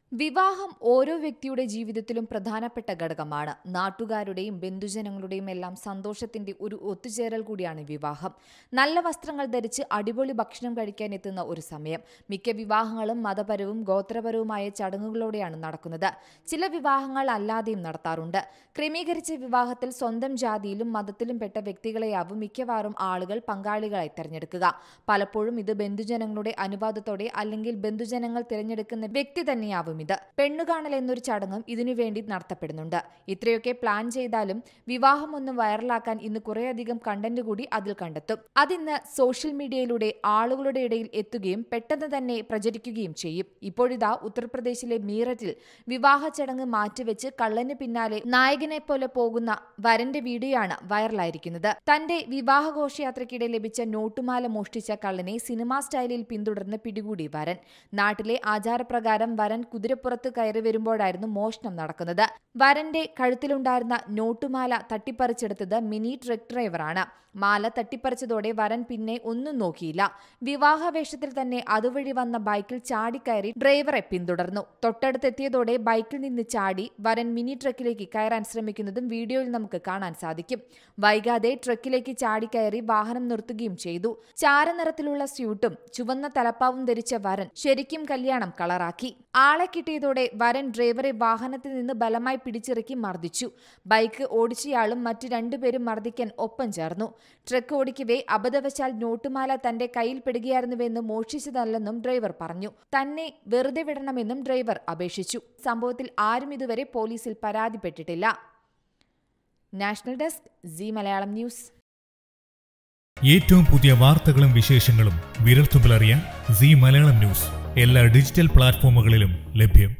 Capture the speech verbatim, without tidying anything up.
വിവാഹം ഓരോ വ്യക്തിയുടെ ജീവിതത്തിലും പ്രധാനപ്പെട്ട ഘടകമാണ്. നാട്ടുകാരുടെയും ബന്ധുജനങ്ങളുടെയും എല്ലാം സന്തോഷത്തിന്റെ ഒരു ഒത്തുചേരൽ കൂടിയാണ് വിവാഹം. നല്ല വസ്ത്രങ്ങൾ ധരിച്ച് അടിപൊളി ഭക്ഷണം കഴിക്കാൻ എത്തുന്ന ഒരു സമയം. മിക്ക വിവാഹങ്ങളും മതപരവും ഗോത്രപരവുമായ ചടങ്ങുകളോടെയാണ് നടക്കുന്നത്. ചില വിവാഹങ്ങൾ അല്ലാതെയും നടത്താറുണ്ട്. ക്രമീകരിച്ച വിവാഹത്തിൽ സ്വന്തം ജാതിയിലും മതത്തിലും പെട്ട വ്യക്തികളെയാവും മിക്കവാറും ആളുകൾ പങ്കാളികളായി തിരഞ്ഞെടുക്കുക. പലപ്പോഴും ഇത് ബന്ധുജനങ്ങളുടെ അനുവാദത്തോടെ അല്ലെങ്കിൽ ബന്ധുജനങ്ങൾ തിരഞ്ഞെടുക്കുന്ന വ്യക്തി തന്നെയാവും. ഇത് പെണ്ണുകാണൽ എന്നൊരു ചടങ്ങും ഇതിനുവേണ്ടി നടത്തപ്പെടുന്നുണ്ട്. ഇത്രയൊക്കെ പ്ലാൻ ചെയ്താലും വിവാഹം ഒന്ന് വൈറലാക്കാൻ ഇന്ന് കുറേയധികം കണ്ടന്റ് കൂടി അതിൽ കണ്ടെത്തും. അതിന്ന് സോഷ്യൽ മീഡിയയിലൂടെ ആളുകളുടെ ഇടയിൽ എത്തുകയും പെട്ടെന്ന് തന്നെ പ്രചരിക്കുകയും ചെയ്യും. ഇപ്പോഴിതാ ഉത്തർപ്രദേശിലെ മീററ്റിൽ വിവാഹ ചടങ്ങ് മാറ്റിവെച്ച് കള്ളന് പിന്നാലെ നായകനെ പോലെ പോകുന്ന വരന്റെ വീഡിയോയാണ് വൈറലായിരിക്കുന്നത്. തന്റെ വിവാഹ ഘോഷയാത്രയ്ക്കിടെ ലഭിച്ച നോട്ടുമാല മോഷ്ടിച്ച കള്ളനെ സിനിമാ സ്റ്റൈലിൽ പിന്തുടർന്ന് പിടികൂടി വരൻ. നാട്ടിലെ ആചാരപ്രകാരം വരൻ കുതിരപ്പുറത്ത് കയറി വരുമ്പോഴായിരുന്നു മോഷണം നടക്കുന്നത്. വരന്റെ കഴുത്തിലുണ്ടായിരുന്ന നോട്ടുമാല തട്ടിപ്പറിച്ചെടുത്തത് മിനി ട്രക്ക് ഡ്രൈവറാണ്. മാല തട്ടിപ്പറിച്ചതോടെ വരൻ പിന്നെ ഒന്നും നോക്കിയില്ല. വിവാഹവേഷത്തിൽ തന്നെ അതുവഴി വന്ന ബൈക്കിൽ ചാടിക്കയറി ഡ്രൈവറെ പിന്തുടർന്നു. തൊട്ടടുത്തെത്തിയതോടെ ബൈക്കിൽ നിന്ന് ചാടി വരൻ മിനി ട്രക്കിലേക്ക് കയറാൻ ശ്രമിക്കുന്നതും വീഡിയോയിൽ നമുക്ക് കാണാൻ സാധിക്കും. വൈകാതെ ട്രക്കിലേക്ക് ചാടിക്കയറി വാഹനം നിർത്തുകയും ചെയ്തു. ചാരനിറത്തിലുള്ള സ്യൂട്ടും ചുവന്ന തലപ്പാവും ധരിച്ച വരൻ ശരിക്കും കല്യാണം കളറാക്കി. ആളെ കിട്ടിയതോടെ വരൻ ഡ്രൈവറെ വാഹനത്തിൽ നിന്ന് ബലമായി പിടിച്ചിറക്കി മർദ്ദിച്ചു. ബൈക്ക് ഓടിച്ചയാളും മറ്റു രണ്ടുപേരും മർദ്ദിക്കാൻ ഒപ്പം ചേർന്നു. ട്രക്ക് ഓടിക്കവേ അബദ്ധവശാൽ നോട്ടുമാല തന്റെ കയ്യിൽ പെടുകയായിരുന്നുവെന്നും മോഷ്ടിച്ചതല്ലെന്നും ഡ്രൈവർ പറഞ്ഞു. തന്നെ വെറുതെ വിടണമെന്നും ഡ്രൈവർ അപേക്ഷിച്ചു. സംഭവത്തിൽ ആരും ഇതുവരെ പോലീസിൽ പരാതിപ്പെട്ടിട്ടില്ല. National desk, Zee Malayalam news. ഏറ്റവും പുതിയ വാർത്തകളും വിശേഷങ്ങളും വിരൽത്തുമ്പിലറിയാൻ സി മലയാളം ന്യൂസ് എല്ലാ ഡിജിറ്റൽ പ്ലാറ്റ്ഫോമുകളിലും ലഭ്യം.